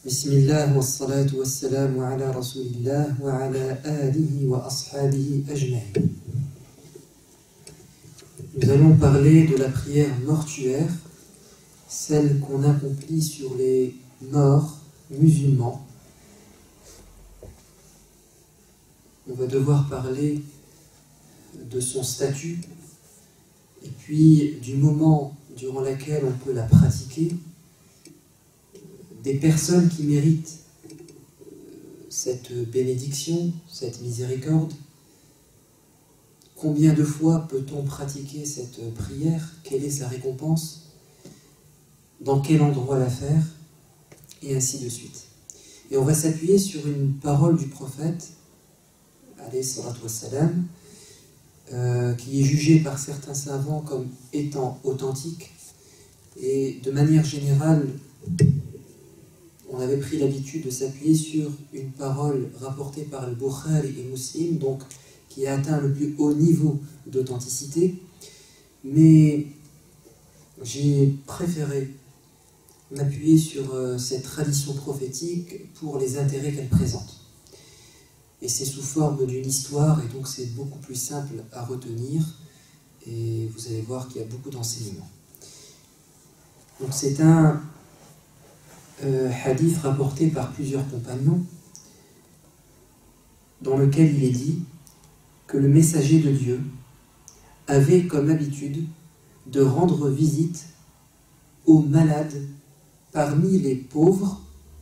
Bismillah wa salatu wa salam ala rasulillah wa ala alihi wa ashabihi ajma'in. Nous allons parler de la prière mortuaire, celle qu'on accomplit sur les morts musulmans. On va devoir parler de son statut et puis du moment durant lequel on peut la pratiquer, des personnes qui méritent cette bénédiction, cette miséricorde. Combien de fois peut-on pratiquer cette prière? Quelle est sa récompense? Dans quel endroit la faire? Et ainsi de suite. Et on va s'appuyer sur une parole du prophète, alayhi salatu wassalam, qui est jugée par certains savants comme étant authentique. Et de manière générale, on avait pris l'habitude de s'appuyer sur une parole rapportée par le Bukhari et Muslim, donc qui a atteint le plus haut niveau d'authenticité, mais j'ai préféré m'appuyer sur cette tradition prophétique pour les intérêts qu'elle présente. Et c'est sous forme d'une histoire, et donc c'est beaucoup plus simple à retenir, et vous allez voir qu'il y a beaucoup d'enseignements. Donc c'est un hadith rapporté par plusieurs compagnons, dans lequel il est dit que le messager de Dieu avait comme habitude de rendre visite aux malades parmi les pauvres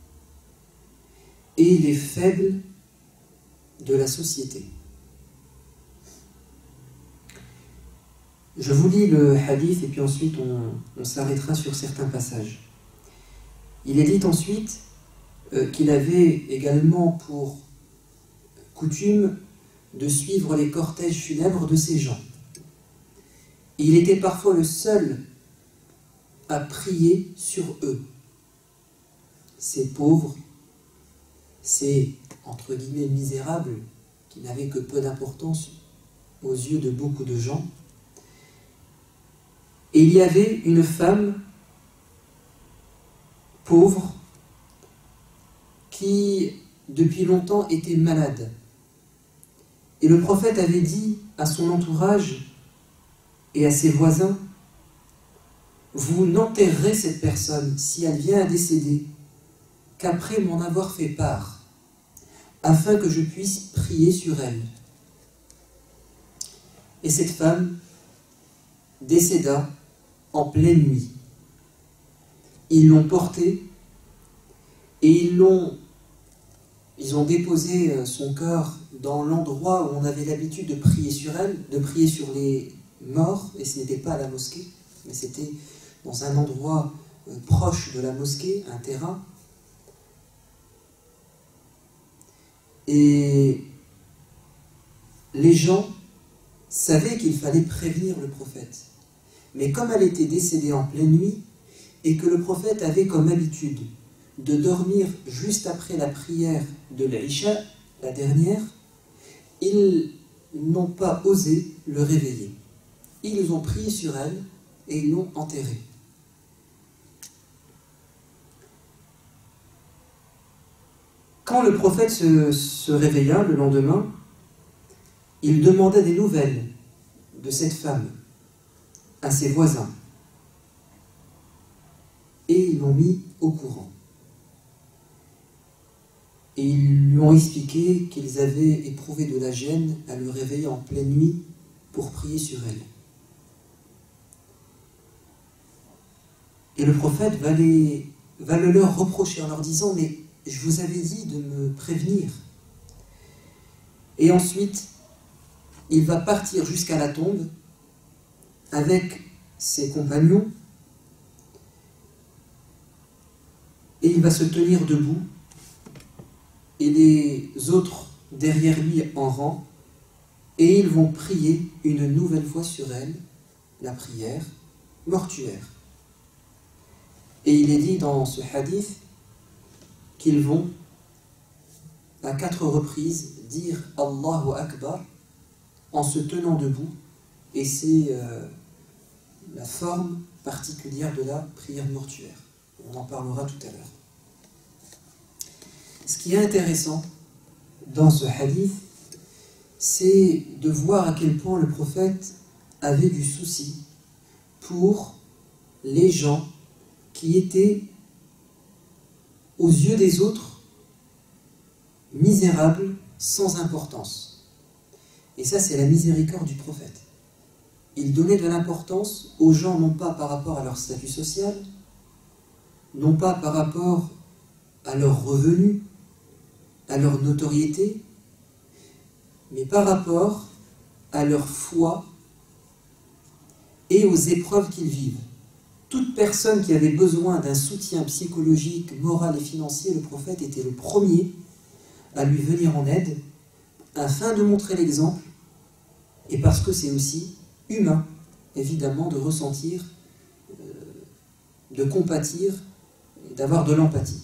et les faibles de la société. Je vous lis le hadith et puis ensuite on s'arrêtera sur certains passages. Il est dit ensuite qu'il avait également pour coutume de suivre les cortèges funèbres de ces gens. Il était parfois le seul à prier sur eux. Ces pauvres, ces, entre guillemets, misérables, qui n'avaient que peu d'importance aux yeux de beaucoup de gens. Et il y avait une femme pauvre qui, depuis longtemps, était malade. Et le prophète avait dit à son entourage et à ses voisins: vous n'enterrerez cette personne si elle vient à décéder qu'après m'en avoir fait part, afin que je puisse prier sur elle. Et cette femme décéda en pleine nuit. Ils l'ont portée et ils ont déposé son corps dans l'endroit où on avait l'habitude de prier sur elle, de prier sur les morts, et ce n'était pas à la mosquée, mais c'était dans un endroit proche de la mosquée, un terrain. Et les gens savaient qu'il fallait prévenir le prophète. Mais comme elle était décédée en pleine nuit, et que le prophète avait comme habitude de dormir juste après la prière de l'Isha, la dernière, ils n'ont pas osé le réveiller. Ils ont prié sur elle et ils l'ont enterrée. Quand le prophète se réveilla le lendemain, il demanda des nouvelles de cette femme à ses voisins. Et ils l'ont mis au courant. Et ils lui ont expliqué qu'ils avaient éprouvé de la gêne à le réveiller en pleine nuit pour prier sur elle. Et le prophète va le leur reprocher en leur disant: mais je vous avais dit de me prévenir. Et ensuite, il va partir jusqu'à la tombe avec ses compagnons et il va se tenir debout et les autres derrière lui en rang, et ils vont prier une nouvelle fois sur elle, la prière mortuaire. Et il est dit dans ce hadith qu'ils vont à 4 reprises dire Allahu Akbar en se tenant debout, et c'est la forme particulière de la prière mortuaire. On en parlera tout à l'heure. Ce qui est intéressant dans ce hadith, c'est de voir à quel point le prophète avait du souci pour les gens qui étaient, aux yeux des autres, misérables, sans importance. Et ça, c'est la miséricorde du prophète. Il donnait de l'importance aux gens, non pas par rapport à leur statut social, non pas par rapport à leurs revenus, à leur notoriété, mais par rapport à leur foi et aux épreuves qu'ils vivent. Toute personne qui avait besoin d'un soutien psychologique, moral et financier, le prophète était le premier à lui venir en aide, afin de montrer l'exemple, et parce que c'est aussi humain, évidemment, de ressentir, de compatir, d'avoir de l'empathie.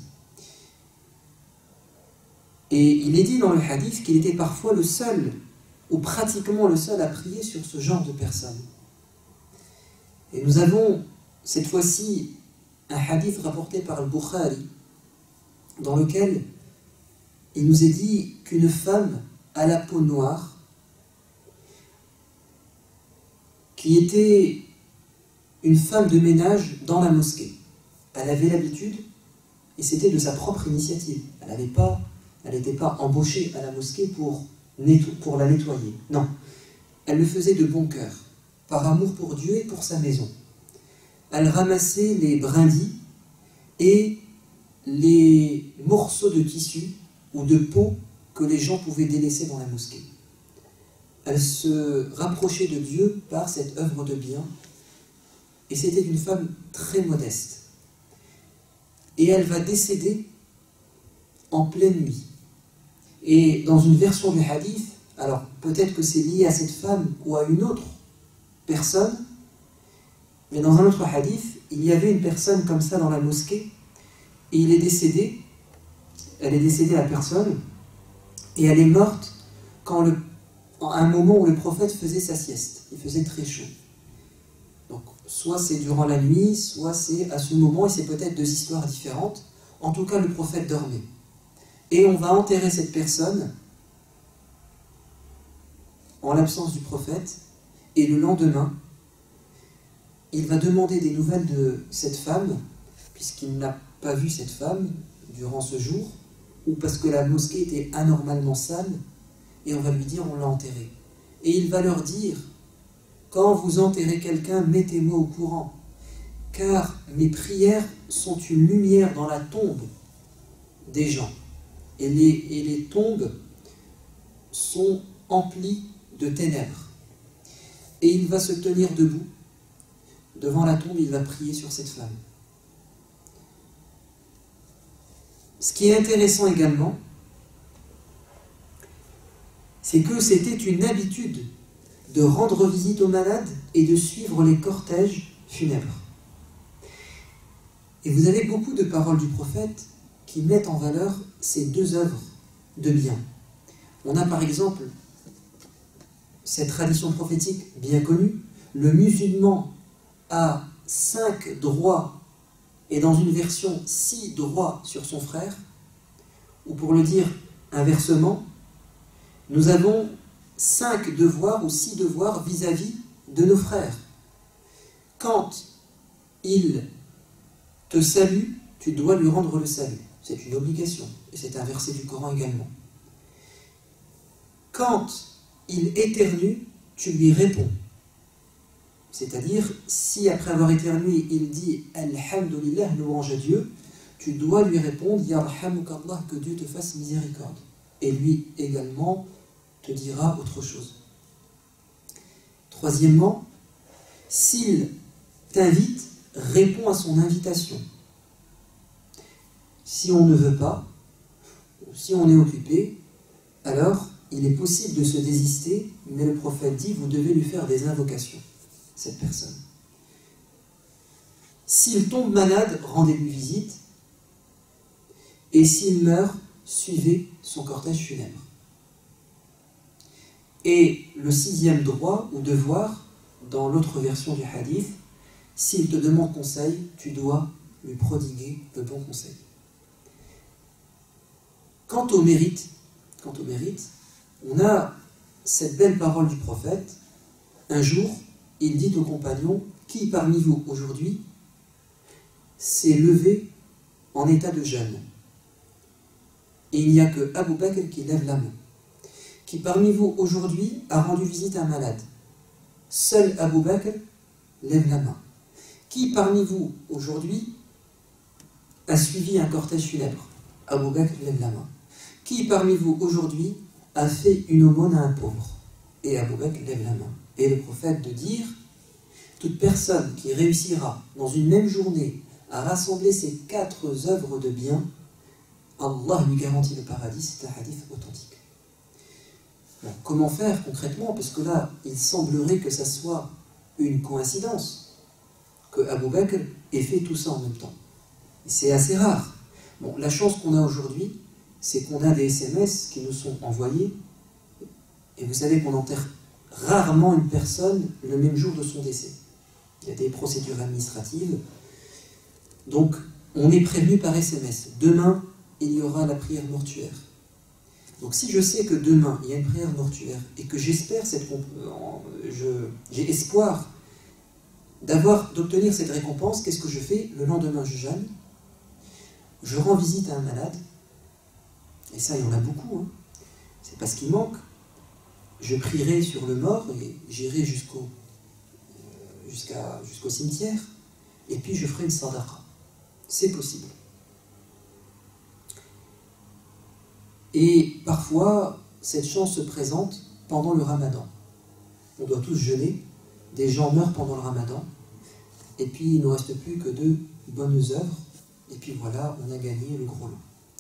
Et il est dit dans le hadith qu'il était parfois le seul, ou pratiquement le seul, à prier sur ce genre de personnes. Et nous avons cette fois-ci un hadith rapporté par le Bukhari, dans lequel il nous est dit qu'une femme à la peau noire, qui était une femme de ménage dans la mosquée, elle avait l'habitude, et c'était de sa propre initiative, elle n'était pas embauchée à la mosquée pour la nettoyer. Non, elle le faisait de bon cœur, par amour pour Dieu et pour sa maison. Elle ramassait les brindilles et les morceaux de tissu ou de peau que les gens pouvaient délaisser dans la mosquée. Elle se rapprochait de Dieu par cette œuvre de bien, et c'était une femme très modeste. Et elle va décéder en pleine nuit. Et dans une version du hadith, alors peut-être que c'est lié à cette femme ou à une autre personne, mais dans un autre hadith, il y avait une personne comme ça dans la mosquée, et elle est décédée la personne, et elle est morte à un moment où le prophète faisait sa sieste. Il faisait très chaud. Donc, soit c'est durant la nuit, soit c'est à ce moment, et c'est peut-être deux histoires différentes. En tout cas, le prophète dormait. Et on va enterrer cette personne en l'absence du prophète, et le lendemain, il va demander des nouvelles de cette femme, puisqu'il n'a pas vu cette femme durant ce jour, ou parce que la mosquée était anormalement sale, et on va lui dire on l'a enterré. Et il va leur dire, quand vous enterrez quelqu'un, mettez-moi au courant, car mes prières sont une lumière dans la tombe des gens. Et les tombes sont emplies de ténèbres. Et il va se tenir debout. Devant la tombe, il va prier sur cette femme. Ce qui est intéressant également, c'est que c'était une habitude de rendre visite aux malades et de suivre les cortèges funèbres. Et vous avez beaucoup de paroles du prophète qui mettent en valeur ces deux œuvres de bien. On a par exemple cette tradition prophétique bien connue, le musulman a 5 droits, et dans une version 6 droits sur son frère, ou pour le dire inversement, nous avons 5 devoirs ou 6 devoirs vis-à-vis de nos frères. Quand il te salue, tu dois lui rendre le salut. C'est une obligation, et c'est un verset du Coran également. Quand il éternue, tu lui réponds. C'est-à-dire, si après avoir éternué, il dit « Alhamdulillah, louange à Dieu », tu dois lui répondre « Yarhamukallah, que Dieu te fasse miséricorde ». Et lui également te dira autre chose. Troisièmement, s'il t'invite, réponds à son invitation. Si on ne veut pas, ou si on est occupé, alors il est possible de se désister, mais le prophète dit, vous devez lui faire des invocations, cette personne. S'il tombe malade, rendez-lui visite, et s'il meurt, suivez son cortège funèbre. Et le 6e droit ou devoir, dans l'autre version du hadith, s'il te demande conseil, tu dois lui prodiguer le bon conseil. Quant au mérite, on a cette belle parole du prophète. Un jour, il dit aux compagnons, qui parmi vous aujourd'hui s'est levé en état de jeûne? Et il n'y a que Abu Bakr qui lève la main. Qui parmi vous aujourd'hui a rendu visite à un malade? Seul Abu Bakr lève la main. Qui parmi vous aujourd'hui a suivi un cortège funèbre? Abu Bakr lève la main. Qui parmi vous aujourd'hui a fait une aumône à un pauvre? Et Abu Bakr lève la main. Et le prophète de dire, toute personne qui réussira dans une même journée à rassembler ces 4 œuvres de bien, Allah lui garantit le paradis. C'est un hadith authentique. Bon, comment faire concrètement? Parce que là, il semblerait que ça soit une coïncidence, que Abu Bakr ait fait tout ça en même temps. Et c'est assez rare. Bon, la chance qu'on a aujourd'hui, c'est qu'on a des SMS qui nous sont envoyés, et vous savez qu'on enterre rarement une personne le même jour de son décès. Il y a des procédures administratives. Donc, on est prévenu par SMS. Demain, il y aura la prière mortuaire. Donc, si je sais que demain, il y a une prière mortuaire, et que j'espère j'ai espoir d'obtenir cette récompense, qu'est-ce que je fais? Le lendemain, je jeûne, je rends visite à un malade, et ça, il y en a beaucoup, hein. C'est parce qu'il manque. Je prierai sur le mort et j'irai jusqu'au cimetière, et puis je ferai une sadaqa. C'est possible. Et parfois, cette chance se présente pendant le ramadan. On doit tous jeûner, des gens meurent pendant le ramadan, et puis il ne nous reste plus que 2 bonnes œuvres, et puis voilà, on a gagné le gros lot.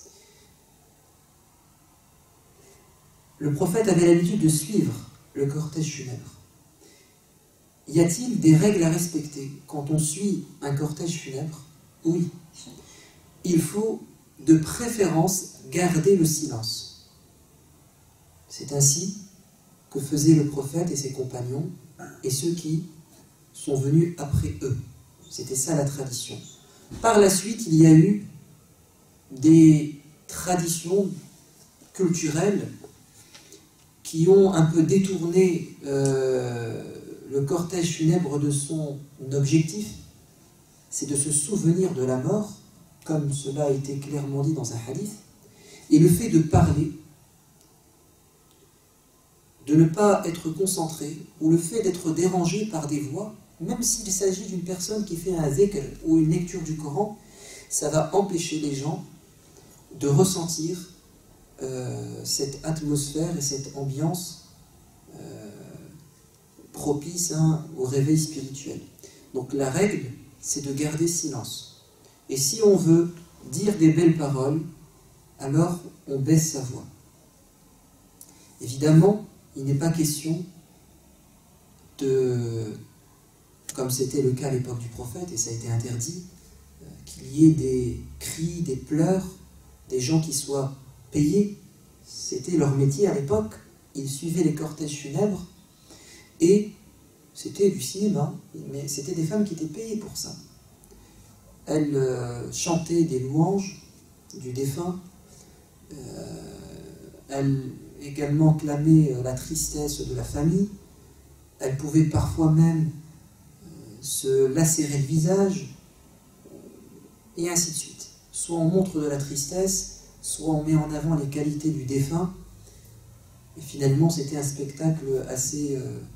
Le prophète avait l'habitude de suivre le cortège funèbre. Y a-t-il des règles à respecter quand on suit un cortège funèbre? Oui. Il faut de préférence garder le silence. C'est ainsi que faisaient le prophète et ses compagnons et ceux qui sont venus après eux. C'était ça la tradition. Par la suite, il y a eu des traditions culturelles qui ont un peu détourné le cortège funèbre de son objectif, c'est de se souvenir de la mort, comme cela a été clairement dit dans un hadith, et le fait de parler, de ne pas être concentré, ou le fait d'être dérangé par des voix, même s'il s'agit d'une personne qui fait un zikr ou une lecture du Coran, ça va empêcher les gens de ressentir cette atmosphère et cette ambiance propice au réveil spirituel. Donc la règle, c'est de garder silence. Et si on veut dire des belles paroles, alors on baisse sa voix. Évidemment, il n'est pas question de, comme c'était le cas à l'époque du prophète, et ça a été interdit, qu'il y ait des cris, des pleurs, des gens qui soient payés. C'était leur métier à l'époque. Ils suivaient les cortèges funèbres et c'était du cinéma, mais c'était des femmes qui étaient payées pour ça. Elles chantaient des louanges du défunt, elles également clamaient la tristesse de la famille, elles pouvaient parfois même se lacérer le visage, et ainsi de suite. Soit on montre de la tristesse, soit on met en avant les qualités du défunt, et finalement c'était un spectacle assez,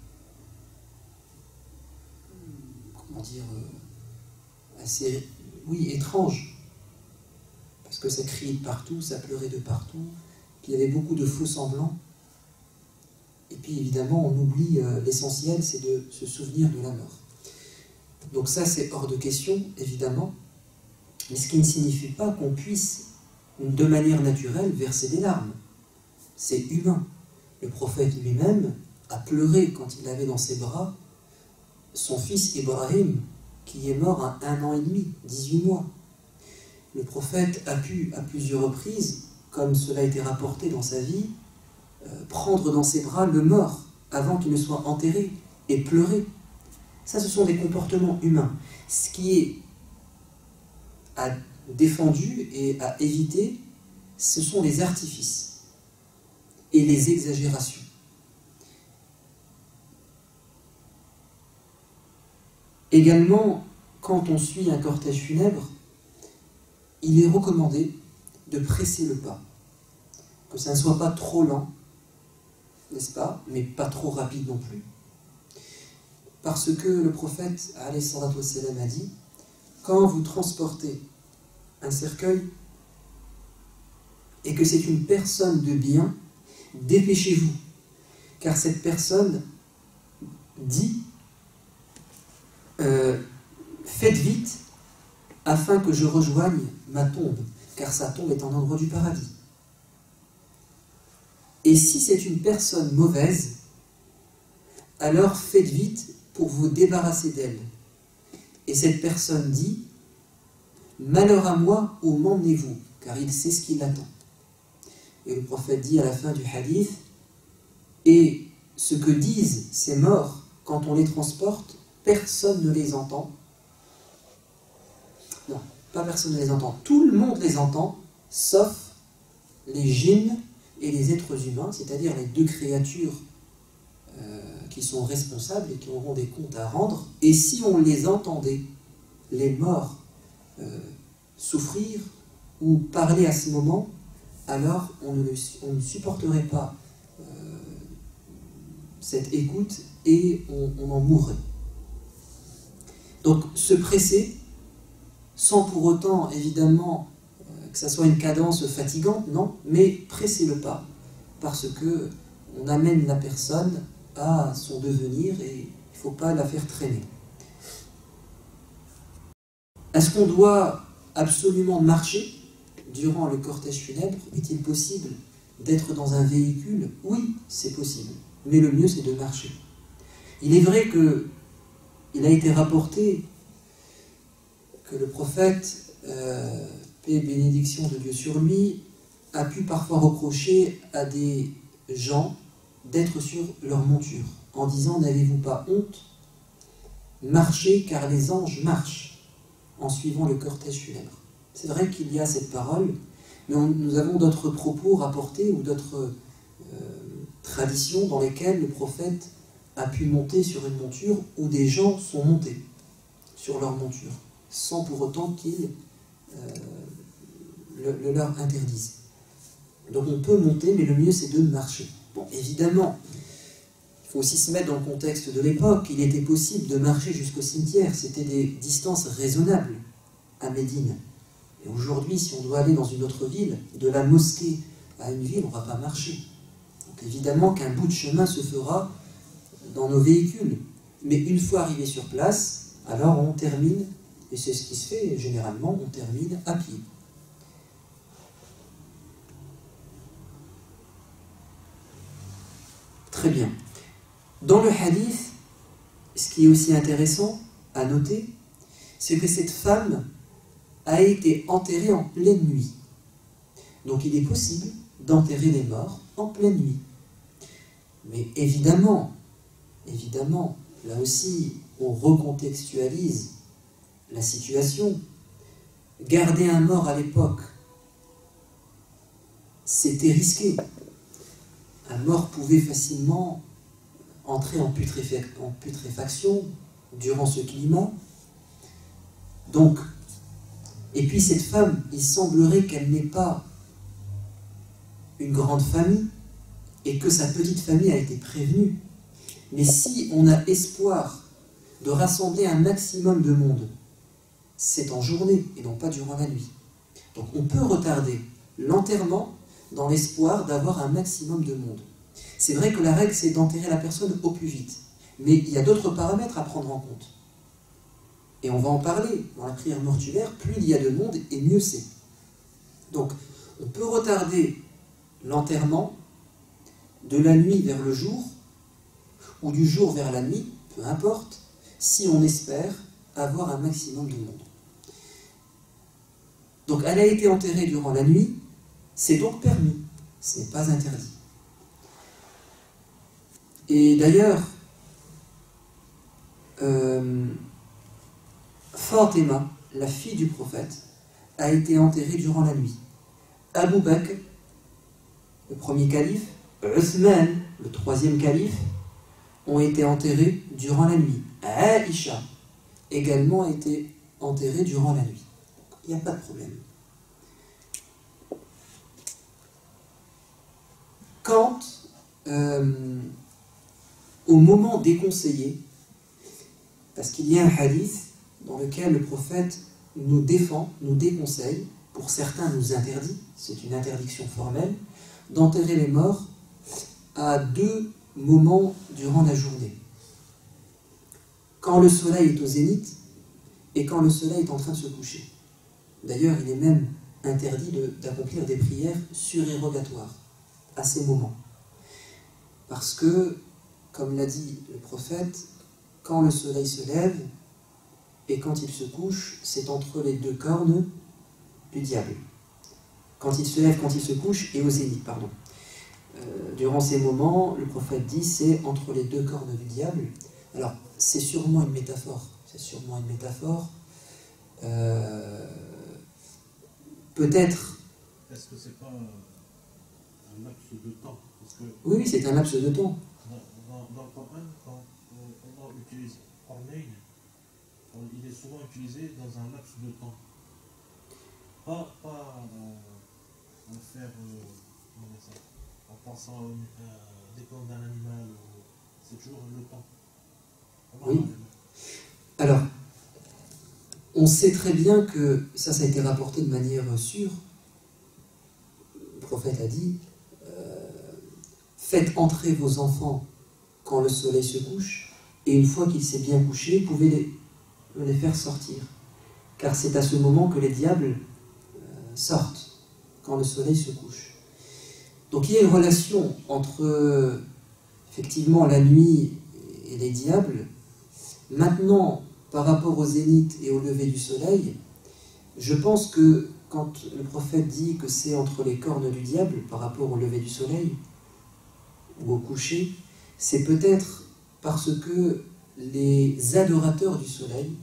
assez, oui, étrange, parce que ça criait de partout, ça pleurait de partout, puis il y avait beaucoup de faux semblants, et puis évidemment on oublie l'essentiel, c'est de se souvenir de la mort. Donc ça c'est hors de question, évidemment, mais ce qui ne signifie pas qu'on puisse, de manière naturelle, verser des larmes. C'est humain. Le prophète lui-même a pleuré quand il avait dans ses bras son fils Ibrahim, qui est mort à 1 an et demi, 18 mois. Le prophète a pu, à plusieurs reprises, comme cela a été rapporté dans sa vie, prendre dans ses bras le mort avant qu'il ne soit enterré et pleurer. Ça, ce sont des comportements humains. Ce qui est à défendu et à éviter, ce sont les artifices et les exagérations. Également, quand on suit un cortège funèbre, il est recommandé de presser le pas, que ça ne soit pas trop lent, n'est-ce pas, mais pas trop rapide non plus. Parce que le prophète, alayhi salatu wassalam, a dit, quand vous transportez un cercueil et que c'est une personne de bien, dépêchez-vous, car cette personne dit faites vite afin que je rejoigne ma tombe, car sa tombe est en endroit du paradis. Et si c'est une personne mauvaise, alors faites vite pour vous débarrasser d'elle. Et cette personne dit malheur à moi, où m'emmenez-vous, car il sait ce qui l'attend. Et le prophète dit à la fin du hadith, et ce que disent ces morts quand on les transporte, personne ne les entend. Non, pas personne ne les entend. Tout le monde les entend, sauf les djinns et les êtres humains, c'est-à-dire les deux créatures qui sont responsables et qui auront des comptes à rendre. Et si on les entendait, les morts, souffrir ou parler à ce moment, alors on ne supporterait pas cette écoute et on en mourrait. Donc se presser, sans pour autant évidemment que ça soit une cadence fatigante, non, mais presser le pas, parce que on amène la personne à son devenir et il ne faut pas la faire traîner. Est-ce qu'on doit absolument marcher durant le cortège funèbre? Est-il possible d'être dans un véhicule? Oui, c'est possible, mais le mieux c'est de marcher. Il est vrai qu'il a été rapporté que le prophète, paix et bénédiction de Dieu sur lui, a pu parfois reprocher à des gens d'être sur leur monture, en disant n'avez-vous pas honte? Marchez car les anges marchent en suivant le cortège funèbre. C'est vrai qu'il y a cette parole, mais nous avons d'autres propos rapportés ou d'autres traditions dans lesquelles le prophète a pu monter sur une monture où des gens sont montés sur leur monture, sans pour autant qu'ils le leur interdisent. Donc on peut monter, mais le mieux c'est de marcher. Bon, évidemment, il faut aussi se mettre dans le contexte de l'époque. Il était possible de marcher jusqu'au cimetière, c'était des distances raisonnables à Médine. Et aujourd'hui, si on doit aller dans une autre ville, de la mosquée à une ville, on ne va pas marcher. Donc évidemment qu'un bout de chemin se fera dans nos véhicules. Mais une fois arrivé sur place, alors on termine, et c'est ce qui se fait généralement, on termine à pied. Très bien. Dans le hadith, ce qui est aussi intéressant à noter, c'est que cette femme a été enterrée en pleine nuit. Donc il est possible d'enterrer les morts en pleine nuit. Mais évidemment, là aussi, on recontextualise la situation. Garder un mort à l'époque, c'était risqué. Un mort pouvait facilement entrer en putréfaction durant ce climat. Donc, et puis cette femme, il semblerait qu'elle n'ait pas une grande famille et que sa petite famille a été prévenue. Mais si on a espoir de rassembler un maximum de monde, c'est en journée et non pas durant la nuit. Donc on peut retarder l'enterrement dans l'espoir d'avoir un maximum de monde. C'est vrai que la règle, c'est d'enterrer la personne au plus vite. Mais il y a d'autres paramètres à prendre en compte. Et on va en parler dans la prière mortuaire, plus il y a de monde et mieux c'est. Donc on peut retarder l'enterrement de la nuit vers le jour, ou du jour vers la nuit, peu importe, si on espère avoir un maximum de monde. Donc elle a été enterrée durant la nuit, c'est donc permis, ce n'est pas interdit. Et d'ailleurs, Fatima, la fille du prophète, a été enterrée durant la nuit. Abu Bakr, le premier calife, Uthman, le troisième calife, ont été enterrés durant la nuit. Aïcha également a été enterrée durant la nuit. Il n'y a pas de problème. Quand, au moment déconseillé, parce qu'il y a un hadith dans lequel le prophète nous défend, nous déconseille, pour certains nous interdit, c'est une interdiction formelle, d'enterrer les morts à 2 moments durant la journée. Quand le soleil est au zénith et quand le soleil est en train de se coucher. D'ailleurs, il est même interdit d'accomplir des prières surérogatoires à ces moments. Parce que, comme l'a dit le prophète, quand le soleil se lève et quand il se couche, c'est entre les 2 cornes du diable. Quand il se lève, quand il se couche, et au zénith, pardon. Durant ces moments, le prophète dit, c'est entre les 2 cornes du diable. Alors, c'est sûrement une métaphore. C'est sûrement une métaphore. Peut-être... Est-ce que c'est pas un laps de temps? Parce que oui, c'est un laps de temps. Dans le Coran, quand on utilise Ornein, il est souvent utilisé dans un laps de temps. Pas en faire en pensant à des corps d'un animal, c'est toujours le temps. Oui. Alors, on sait très bien que ça a été rapporté de manière sûre. Le prophète a dit faites entrer vos enfants quand le soleil se couche, et une fois qu'il s'est bien couché, vous pouvez les faire sortir. Car c'est à ce moment que les diables sortent, quand le soleil se couche. Donc il y a une relation entre effectivement la nuit et les diables. Maintenant, par rapport au zénith et au lever du soleil, je pense que quand le prophète dit que c'est entre les cornes du diable par rapport au lever du soleil ou au coucher, c'est peut-être parce que les adorateurs du soleil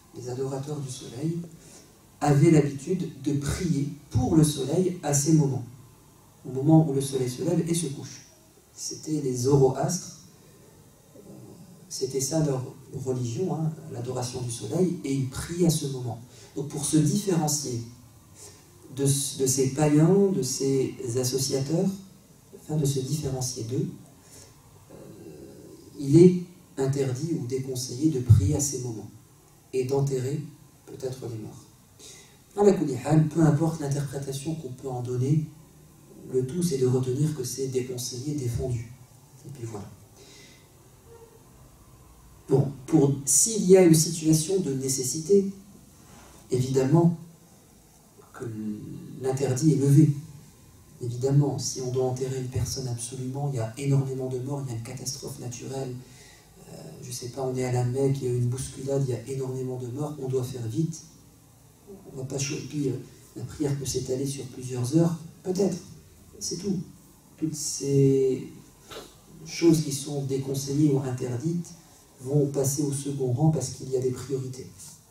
avaient l'habitude de prier pour le soleil à ces moments, au moment où le soleil se lève et se couche. C'était les zoroastres, c'était ça leur religion, hein, l'adoration du soleil, et ils prient à ce moment. Donc pour se différencier de ces païens, de ces associateurs, afin de se différencier d'eux, il est interdit ou déconseillé de prier à ces moments et d'enterrer peut-être les morts. À la Koulihal, peu importe l'interprétation qu'on peut en donner, le tout c'est de retenir que c'est déconseillé, défendu. Et puis voilà. Bon, s'il y a une situation de nécessité, évidemment que l'interdit est levé. Évidemment, si on doit enterrer une personne absolument, il y a énormément de morts, il y a une catastrophe naturelle, je ne sais pas, on est à la Mecque, il y a une bousculade, il y a énormément de morts, on doit faire vite. On ne va pas choquer, la prière peut s'étaler sur plusieurs heures, peut-être, c'est tout. Toutes ces choses qui sont déconseillées ou interdites vont passer au second rang parce qu'il y a des priorités.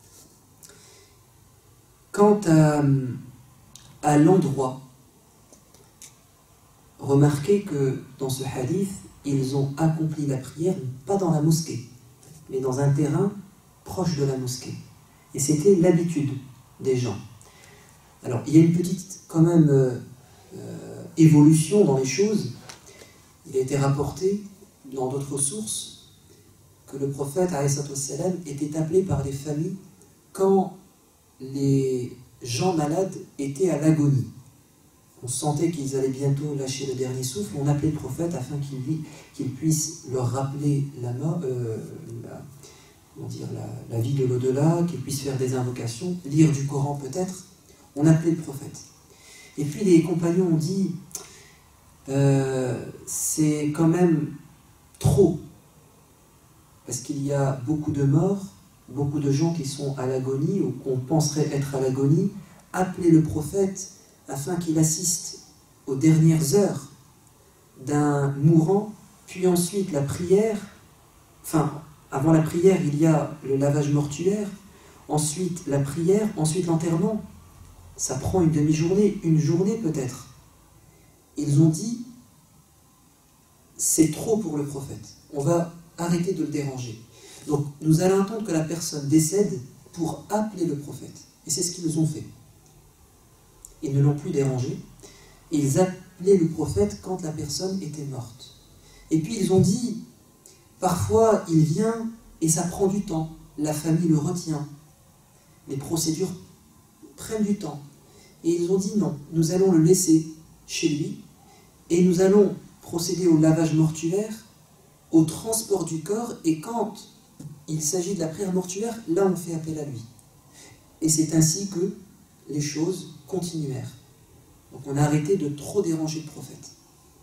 Quant à l'endroit, remarquez que dans ce hadith, ils ont accompli la prière, pas dans la mosquée, mais dans un terrain proche de la mosquée. Et c'était l'habitude des gens. Alors, il y a une petite, quand même, évolution dans les choses. Il a été rapporté dans d'autres sources que le prophète ﷺ était appelé par les familles quand les gens malades étaient à l'agonie. On sentait qu'ils allaient bientôt lâcher le dernier souffle, on appelait le prophète afin qu'il puisse leur rappeler la vie de l'au-delà, qu'il puisse faire des invocations, lire du Coran peut-être. On appelait le prophète. Et puis les compagnons ont dit c'est quand même trop, parce qu'il y a beaucoup de morts, beaucoup de gens qui sont à l'agonie ou qu'on penserait être à l'agonie. Appelez le prophète afin qu'il assiste aux dernières heures d'un mourant, puis ensuite la prière, enfin, avant la prière, il y a le lavage mortuaire, ensuite la prière, ensuite l'enterrement. ça prend une demi-journée, une journée peut-être. Ils ont dit, c'est trop pour le prophète, on va arrêter de le déranger. Donc nous allons attendre que la personne décède pour appeler le prophète. Et c'est ce qu'ils ont fait. Ils ne l'ont plus dérangé. Ils appelaient le prophète quand la personne était morte. Et puis ils ont dit, parfois il vient et ça prend du temps. La famille le retient. Les procédures prennent du temps. Et ils ont dit non, nous allons le laisser chez lui et nous allons procéder au lavage mortuaire, au transport du corps, et quand il s'agit de la prière mortuaire, là on fait appel à lui. Et c'est ainsi que les choses continuèrent. Donc on a arrêté de trop déranger le prophète.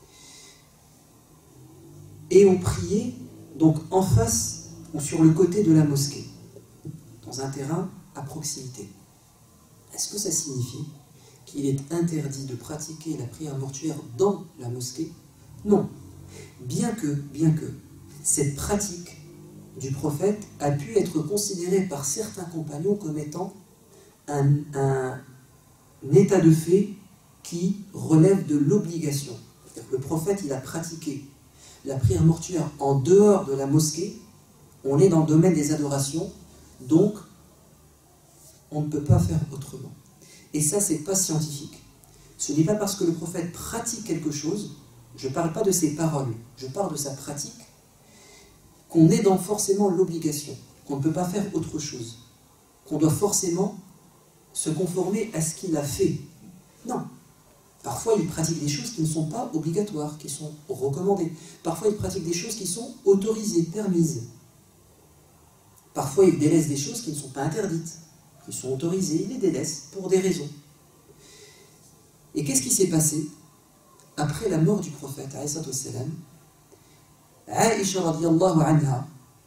Et on priait donc en face ou sur le côté de la mosquée, dans un terrain à proximité. Est-ce que ça signifie qu'il est interdit de pratiquer la prière mortuaire dans la mosquée? Non. Bien que cette pratique du prophète a pu être considérée par certains compagnons comme étant un état de fait qui relève de l'obligation. Le prophète, il a pratiqué la prière mortuaire en dehors de la mosquée. On est dans le domaine des adorations, donc on ne peut pas faire autrement. Et ça, c'est pas scientifique. Ce n'est pas parce que le prophète pratique quelque chose, je ne parle pas de ses paroles, je parle de sa pratique, qu'on est dans forcément l'obligation, qu'on ne peut pas faire autre chose, qu'on doit forcément se conformer à ce qu'il a fait. Non. Parfois, il pratique des choses qui ne sont pas obligatoires, qui sont recommandées. Parfois, il pratique des choses qui sont autorisées, permises. Parfois, il délaisse des choses qui ne sont pas interdites, qui sont autorisées, il les délaisse pour des raisons. Et qu'est-ce qui s'est passé après la mort du prophète, alayhi salam? Aïcha radiyallahu anha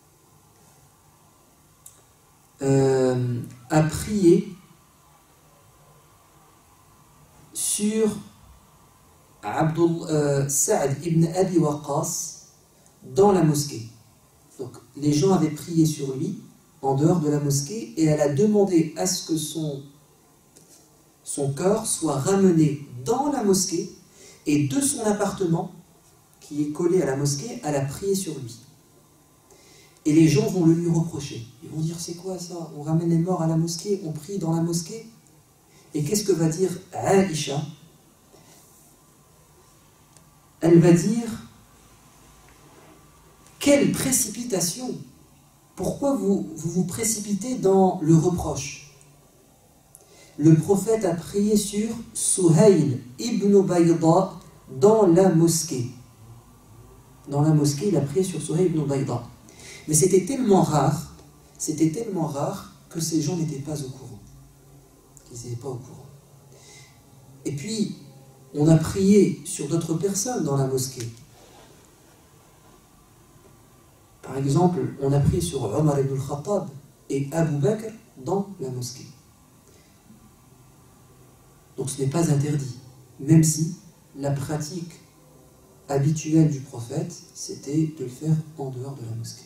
a prié sur Sa'd ibn Abi Waqqas dans la mosquée. Donc les gens avaient prié sur lui en dehors de la mosquée et elle a demandé à ce que son corps soit ramené dans la mosquée et de son appartement qui est collé à la mosquée, elle a prié sur lui. Et les gens vont le lui reprocher. Ils vont dire, c'est quoi ça? On ramène les morts à la mosquée, on prie dans la mosquée. Et qu'est-ce que va dire Aïcha? Elle va dire, quelle précipitation! Pourquoi vous précipitez dans le reproche? Le prophète a prié sur Suhayl ibn Bayda dans la mosquée. Dans la mosquée, il a prié sur Suhayl ibn Bayda. Mais c'était tellement rare que ces gens n'étaient pas au courant. Ils n'étaient pas au courant. Et puis, on a prié sur d'autres personnes dans la mosquée. Par exemple, on a prié sur Omar ibn al-Khattab et Abu Bakr dans la mosquée. Donc ce n'est pas interdit, même si la pratique habituelle du prophète, c'était de le faire en dehors de la mosquée.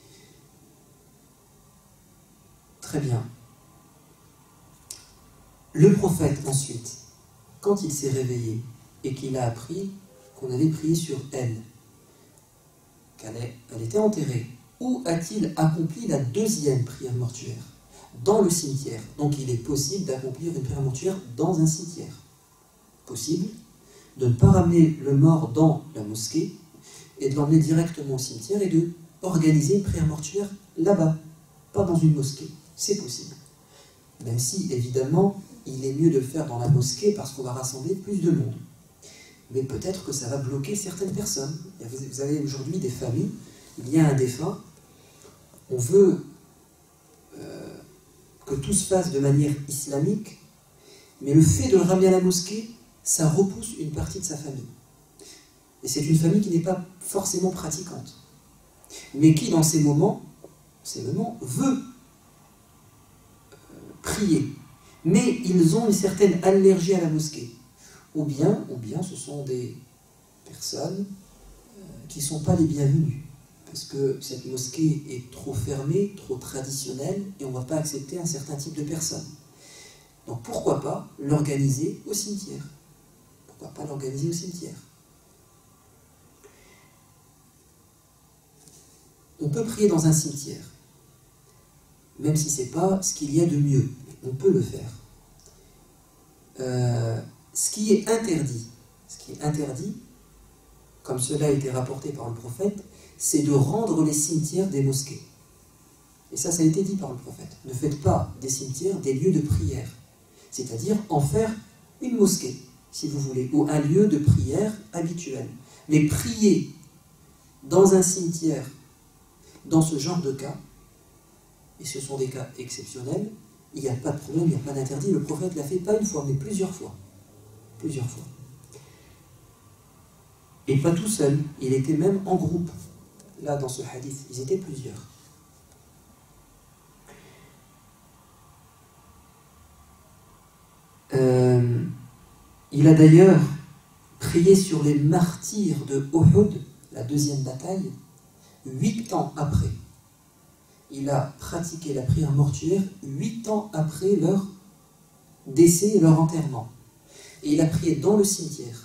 Très bien. Le prophète, ensuite, quand il s'est réveillé et qu'il a appris qu'on allait prier sur elle, qu'elle était enterrée, où a-t-il accompli la deuxième prière mortuaire? Dans le cimetière. Donc il est possible d'accomplir une prière mortuaire dans un cimetière. Possible de ne pas ramener le mort dans la mosquée et de l'emmener directement au cimetière et de organiser une prière mortuaire là-bas, pas dans une mosquée. C'est possible. Même si, évidemment, il est mieux de le faire dans la mosquée parce qu'on va rassembler plus de monde. Mais peut-être que ça va bloquer certaines personnes. Vous avez aujourd'hui des familles, il y a un défunt, on veut que tout se fasse de manière islamique, mais le fait de le ramener à la mosquée, ça repousse une partie de sa famille. Et c'est une famille qui n'est pas forcément pratiquante, mais qui, dans ces moments veut prier. Mais ils ont une certaine allergie à la mosquée. Ou bien ce sont des personnes qui ne sont pas les bienvenues. Parce que cette mosquée est trop fermée, trop traditionnelle, et on ne va pas accepter un certain type de personnes. Donc pourquoi pas l'organiser au cimetière? Pourquoi pas l'organiser au cimetière? On peut prier dans un cimetière, même si ce n'est pas ce qu'il y a de mieux. On peut le faire. Ce qui est interdit, comme cela a été rapporté par le prophète, c'est de rendre les cimetières des mosquées. Et ça a été dit par le prophète. Ne faites pas des cimetières des lieux de prière. C'est-à-dire en faire une mosquée, si vous voulez, ou un lieu de prière habituel. Mais prier dans un cimetière, dans ce genre de cas, et ce sont des cas exceptionnels, il n'y a pas de problème, il n'y a pas d'interdit. Le prophète l'a fait pas une fois, mais plusieurs fois. Plusieurs fois. Et pas tout seul, il était même en groupe. Là, dans ce hadith, ils étaient plusieurs. Il a d'ailleurs prié sur les martyrs de Uhud, la deuxième bataille, 8 ans après. Il a pratiqué la prière mortuaire 8 ans après leur décès et leur enterrement. Et il a prié dans le cimetière.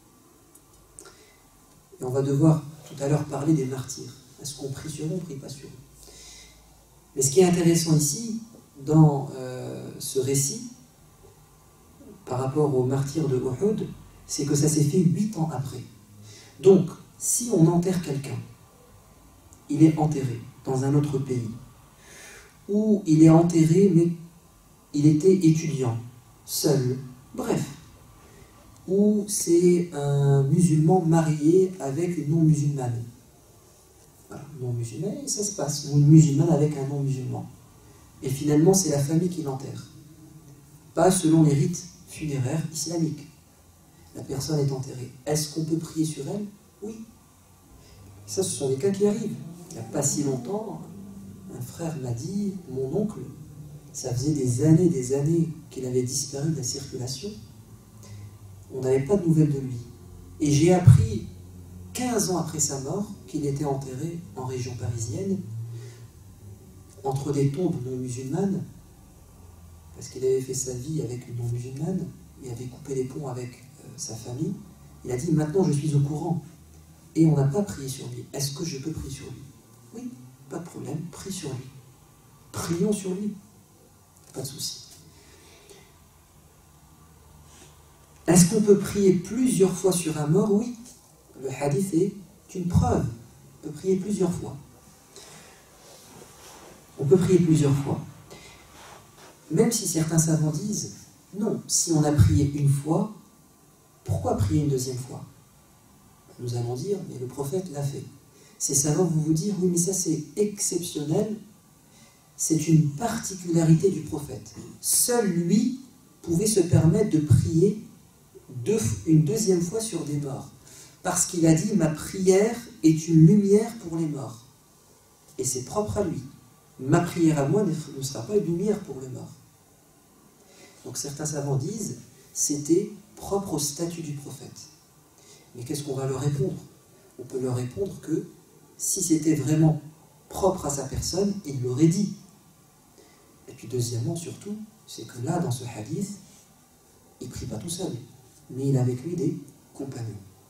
Et on va devoir tout à l'heure parler des martyrs. Est-ce qu'on prie sur eux ou on ne prie pas sur eux? Mais ce qui est intéressant ici, dans ce récit, par rapport aux martyrs de Uhud, c'est que ça s'est fait 8 ans après. Donc, si on enterre quelqu'un, il est enterré dans un autre pays, ou il est enterré, mais il était étudiant, seul, bref, ou c'est un musulman marié avec une non-musulmane. Voilà, non-musulmane, et ça se passe, ou une musulmane avec un non-musulman. Et finalement, c'est la famille qui l'enterre. Pas selon les rites funéraires islamiques. La personne est enterrée. Est-ce qu'on peut prier sur elle? Oui. Ça, ce sont des cas qui arrivent. Il n'y a pas si longtemps, un frère m'a dit, mon oncle, ça faisait des années qu'il avait disparu de la circulation. On n'avait pas de nouvelles de lui. Et j'ai appris, 15 ans après sa mort, qu'il était enterré en région parisienne, entre des tombes non musulmanes, parce qu'il avait fait sa vie avec une non-musulmane, il avait coupé les ponts avec sa famille. Il a dit, maintenant je suis au courant. Et on n'a pas prié sur lui. Est-ce que je peux prier sur lui? Oui, pas de problème, prie sur lui. Prions sur lui. Pas de souci. Est-ce qu'on peut prier plusieurs fois sur un mort? Oui. Le hadith est une preuve. On peut prier plusieurs fois. On peut prier plusieurs fois. Même si certains savants disent, non, si on a prié une fois, pourquoi prier une deuxième fois? Nous allons dire, mais le prophète l'a fait. Ces savants vont vous dire, oui, mais ça c'est exceptionnel, c'est une particularité du prophète. Seul lui pouvait se permettre de prier une deuxième fois sur des morts. Parce qu'il a dit, ma prière est une lumière pour les morts. Et c'est propre à lui. Ma prière à moi ne sera pas une lumière pour le mort. Donc certains savants disent, c'était propre au statut du prophète. Mais qu'est-ce qu'on va leur répondre? On peut leur répondre que si c'était vraiment propre à sa personne, il l'aurait dit. Et puis deuxièmement, surtout, c'est que là, dans ce hadith, il ne prie pas tout seul, mais il a avec lui des compagnons.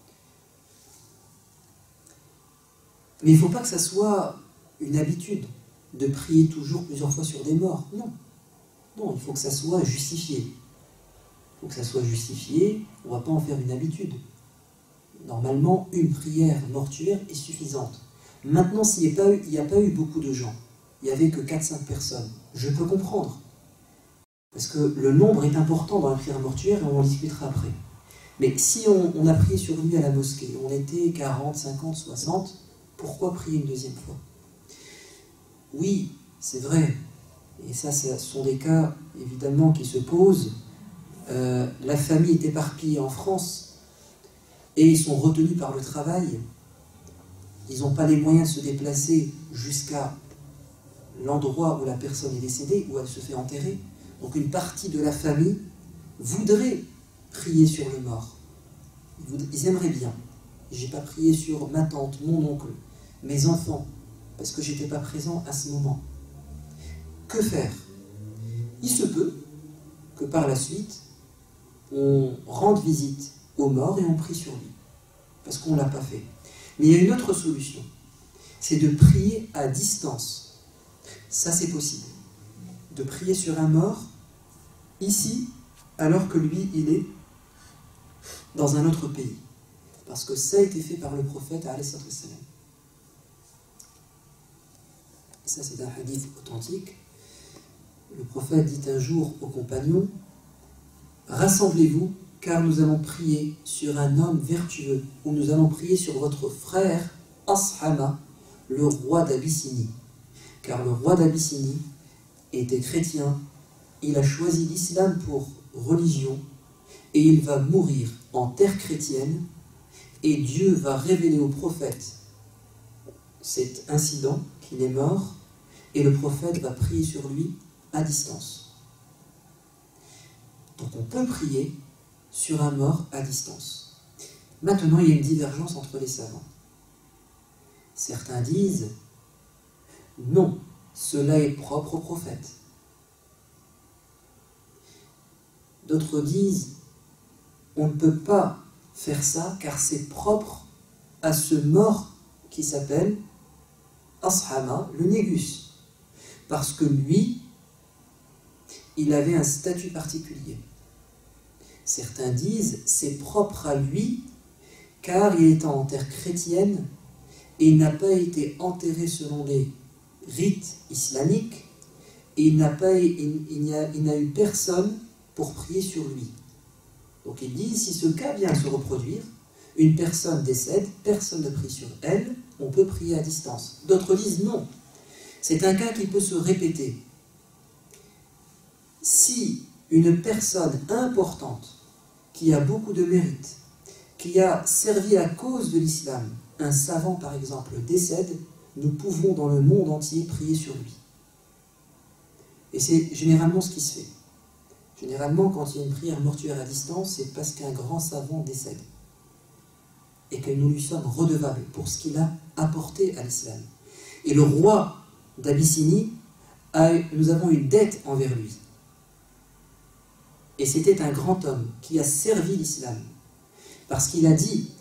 Mais il ne faut pas que ça soit une habitude de prier toujours plusieurs fois sur des morts. Non. Non, il faut que ça soit justifié. Il faut que ça soit justifié, on ne va pas en faire une habitude. Normalement, une prière mortuaire est suffisante. Maintenant, s'il n'y a pas eu beaucoup de gens, il n'y avait que 4-5 personnes, je peux comprendre. Parce que le nombre est important dans la prière mortuaire et on en discutera après. Mais si on a prié sur lui à la mosquée, on était 40, 50, 60, pourquoi prier une deuxième fois? Oui, c'est vrai. Et ça, ce sont des cas, évidemment, qui se posent. La famille est éparpillée en France et ils sont retenus par le travail. Ils n'ont pas les moyens de se déplacer jusqu'à l'endroit où la personne est décédée, où elle se fait enterrer. Donc une partie de la famille voudrait prier sur le mort. Ils aimeraient bien. Je n'ai pas prié sur ma tante, mon oncle, mes enfants, parce que je n'étais pas présent à ce moment. Que faire? Il se peut que par la suite, on rende visite aux morts et on prie sur lui, parce qu'on ne l'a pas fait. Mais il y a une autre solution, c'est de prier à distance. Ça, c'est possible. De prier sur un mort, ici, alors que lui, il est dans un autre pays. Parce que ça a été fait par le prophète, alayhi salam. Ça, c'est un hadith authentique. Le prophète dit un jour aux compagnons, « Rassemblez-vous, car nous allons prier sur un homme vertueux, ou nous allons prier sur votre frère Ashama, le roi d'Abyssinie. Car le roi d'Abyssinie était chrétien, il a choisi l'islam pour religion, et il va mourir en terre chrétienne, et Dieu va révéler au prophète cet incident, qu'il est mort, et le prophète va prier sur lui à distance. » Donc on peut prier sur un mort à distance. Maintenant, il y a une divergence entre les savants. Certains disent non, cela est propre au prophète. D'autres disent on ne peut pas faire ça car c'est propre à ce mort qui s'appelle Ashama, le Négus. Parce que lui, il avait un statut particulier. Certains disent c'est propre à lui car il était en terre chrétienne et il n'a pas été enterré selon les rites islamiques et il n'a eu personne pour prier sur lui. Donc il dit si ce cas vient se reproduire, une personne décède, personne ne prie sur elle, on peut prier à distance. D'autres disent non, c'est un cas qui peut se répéter. Si une personne importante, qui a beaucoup de mérite, qui a servi à cause de l'islam, un savant par exemple, décède, nous pouvons dans le monde entier prier sur lui. Et c'est généralement ce qui se fait. Généralement, quand il y a une prière mortuaire à distance, c'est parce qu'un grand savant décède. Et que nous lui sommes redevables pour ce qu'il a apporté à l'islam. Et le roi d'Abyssinie, nous avons une dette envers lui. Et c'était un grand homme qui a servi l'islam. Parce qu'il a dit